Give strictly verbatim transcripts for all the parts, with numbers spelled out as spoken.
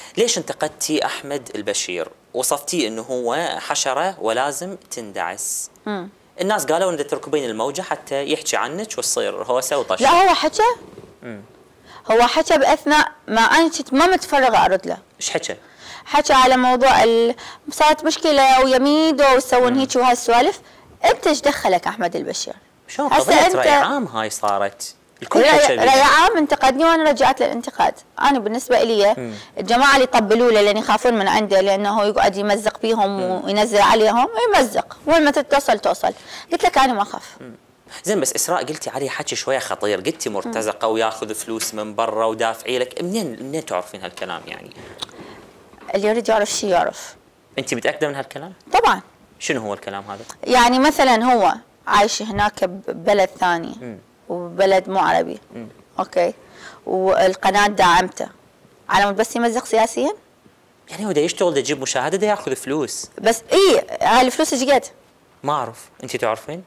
ليش انتقدتي احمد البشير؟ وصفتيه انه هو حشره ولازم تندعس. امم الناس قالوا ان تركبين الموجه حتى يحكي عنك وتصير هوسه وطش. لا هو حكى امم هو حكى باثناء ما انا كنت ما متفرغه ارد له. ايش حكى؟ حكى على موضوع ال... صارت مشكله ويا ميدو ويسوون هيك وهالسوالف. انت ايش دخلك احمد البشير؟ شلون قضيه راي عام هاي صارت؟ الكل حكى راي عام انتقدني وانا رجعت للانتقاد. انا بالنسبه لي الجماعه اللي يطبلوا له لان يخافون من عنده لانه هو يقعد يمزق بيهم مم. وينزل عليهم يمزق وين ما تتصل توصل. قلت لك انا ما اخاف. زين بس اسراء قلتي عليه حكي شويه خطير، قلتي مرتزقه وياخذ فلوس من برا ودافعي لك، منين منين تعرفين هالكلام يعني؟ اللي يريد يعرف شيء يعرف. انت متاكده من هالكلام؟ طبعا. شنو هو الكلام هذا؟ يعني مثلا هو عايش هناك ببلد ثاني م. وبلد مو عربي. م. اوكي والقناه داعمته على مود بس يمزق سياسيا؟ يعني هو دا يشتغل دا يجيب مشاهده دا ياخذ فلوس بس اي هاي الفلوس ايش قد؟ ما اعرف، انت تعرفين؟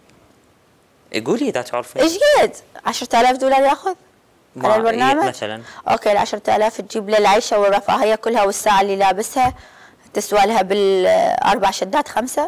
قولي اذا تعرفين. ايش قد؟ عشرة آلاف دولار ياخذ على البرنامج؟ مثلا اوكي ال عشرة آلاف تجيب له العيشه والرفاهيه كلها والساعه اللي لابسها تسوى لها بالاربع شدات خمسه.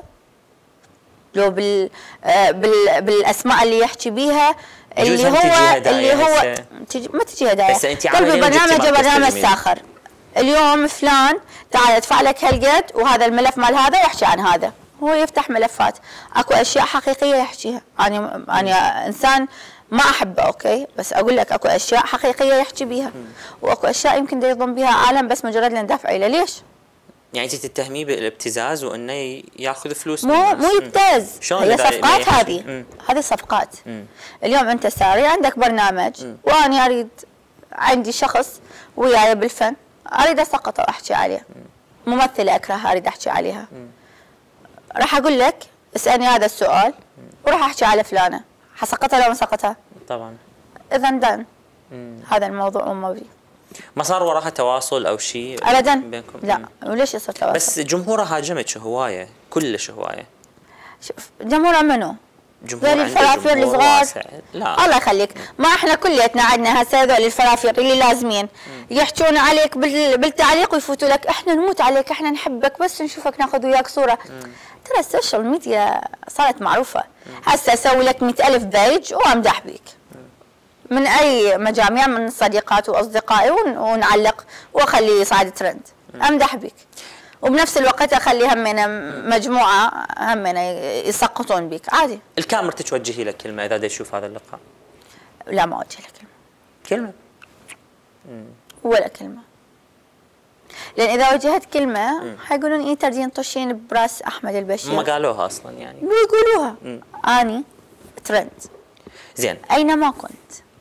لو بال بال بالاسماء اللي يحكي بيها اللي هو اللي هو تجي ما تجي هدايا. بس انت قلب البرنامج برنامج ساخر. اليوم فلان تعال ادفع لك هالقد وهذا الملف مال هذا يحكي عن هذا. هو يفتح ملفات اكو اشياء حقيقيه يحكيها. انا انا انسان ما احبه اوكي بس اقول لك اكو اشياء حقيقيه يحكي بيها واكو اشياء يمكن دا يضم بيها عالم بس مجرد لندافع له. ليش؟ يعني انت تتهميه بالابتزاز وانه ياخذ فلوس مو مو يبتز. هي صفقات هذه هذه صفقات. مم. اليوم انت ساري عندك برنامج مم. وانا اريد عندي شخص وياي بالفن اريد اسقطه واحكي عليه. مم. ممثله اكرهها اريد احكي عليها. مم. راح اقول لك اسالني هذا السؤال وراح احكي على فلانه حسقطها لو ما سقطها؟ طبعا. اذا دان هذا الموضوع وما بي. ما صار وراها تواصل او شيء ابدا بينكم؟ لا وليش يصير تواصل؟ بس جمهورها هاجمك هوايه كلش هوايه. شوف جمهورها منو؟ جمهور ذول الفرافير الصغار. لا الله يخليك ما احنا كلياتنا عندنا هسه هذول الفرافير اللي لازمين يحجون عليك بالتعليق ويفوتوا لك احنا نموت عليك احنا نحبك بس نشوفك ناخذ وياك صوره. مم. ترى السوشيال ميديا صارت معروفه. هسه اسوي لك مئة ألف بيج وامدح بيك من اي مجاميع من صديقاتي واصدقائي ونعلق واخليه يصعد ترند امدح بك وبنفس الوقت اخلي همنا مجموعه همنا يسقطون بك عادي. الكاميرا توجهي له كلمه اذا دا يشوف هذا اللقاء؟ لا ما اوجه له كلمه. كلمه؟ امم ولا كلمه. لان اذا وجهت كلمه حيقولون ايه تردين طشين براس احمد البشير. ما قالوها اصلا يعني. بيقولوها. اني ترند. زين اينما كنت